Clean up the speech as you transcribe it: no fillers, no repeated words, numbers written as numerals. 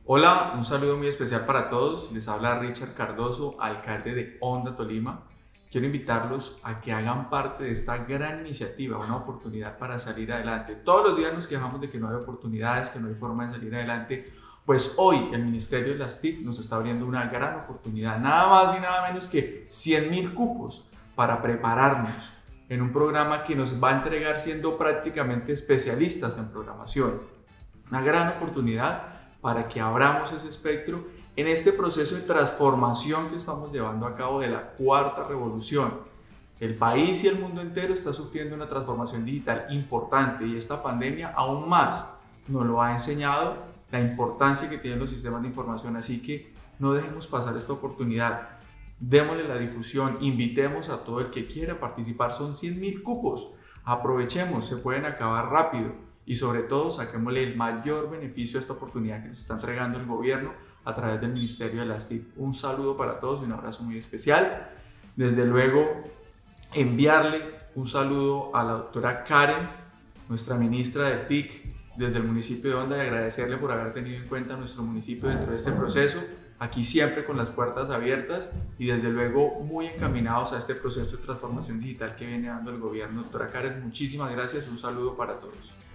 Hola, un saludo muy especial para todos. Les habla Richard Cardoso, alcalde de Honda, Tolima. Quiero invitarlos a que hagan parte de esta gran iniciativa, una oportunidad para salir adelante. Todos los días nos quejamos de que no hay oportunidades, que no hay forma de salir adelante. Pues hoy el Ministerio de las TIC nos está abriendo una gran oportunidad, nada más ni nada menos que 100.000 cupos para prepararnos en un programa que nos va a entregar siendo prácticamente especialistas en programación. Una gran oportunidad para que abramos ese espectro en este proceso de transformación que estamos llevando a cabo de la cuarta revolución. El país y el mundo entero está sufriendo una transformación digital importante y esta pandemia aún más nos lo ha enseñado la importancia que tienen los sistemas de información, así que no dejemos pasar esta oportunidad. Démosle la difusión, invitemos a todo el que quiera participar, son 100.000 cupos, aprovechemos, se pueden acabar rápido y sobre todo saquémosle el mayor beneficio a esta oportunidad que nos está entregando el gobierno a través del Ministerio de las TIC. Un saludo para todos y un abrazo muy especial. Desde luego, enviarle un saludo a la doctora Karen, nuestra ministra de TIC desde el municipio de Honda, y agradecerle por haber tenido en cuenta a nuestro municipio dentro de este proceso, aquí siempre con las puertas abiertas y desde luego muy encaminados a este proceso de transformación digital que viene dando el gobierno. Doctora Karen, muchísimas gracias, un saludo para todos.